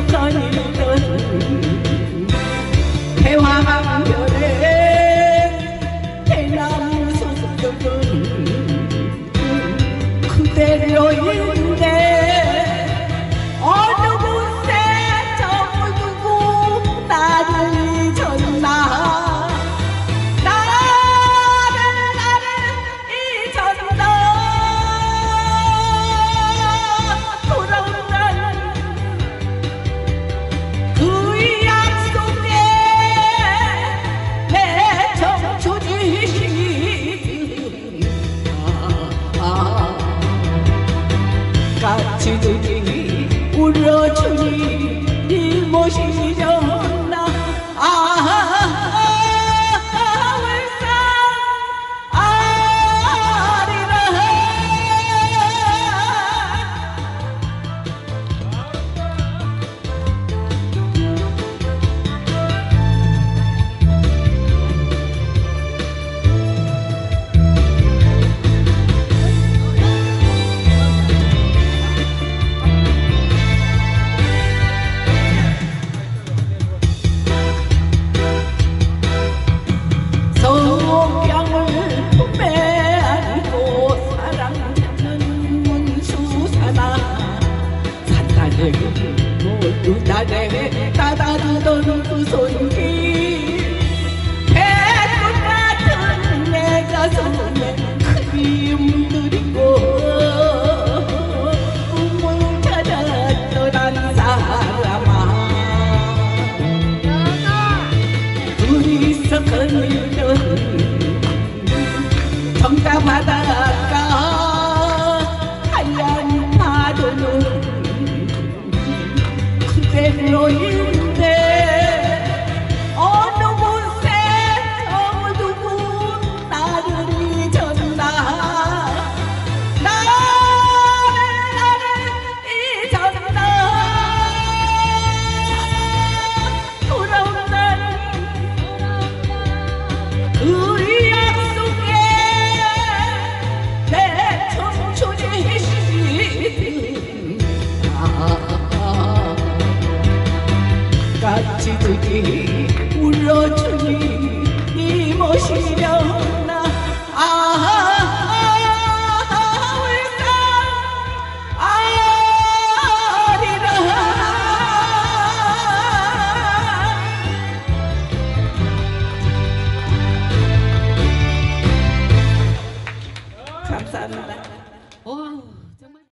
거닐던 대화강변에 대나무 숲속은 그대로인데 어느 곳에 저두고 나를 잊었나 나를 잊었나 돌아온 날 그 약속에 내 청춘이 같이 들이 울어주니 네 모시려나 울산 아리라 성경을 품에 안고 사랑하는 문수사나 산다네 모두 나네 따다주던 그 손길 배꽃 같은 내 가슴에 그리움 들이고 꿈을 찾아 떠난 사람아 둘이서 거닐던 정자 바닷가 하얀 파도는 그대로인데 어느 곳에 저두고 나를 잊었나 나를 잊었나 돌아온 날 그 약속에 내 청춘이 같이 들이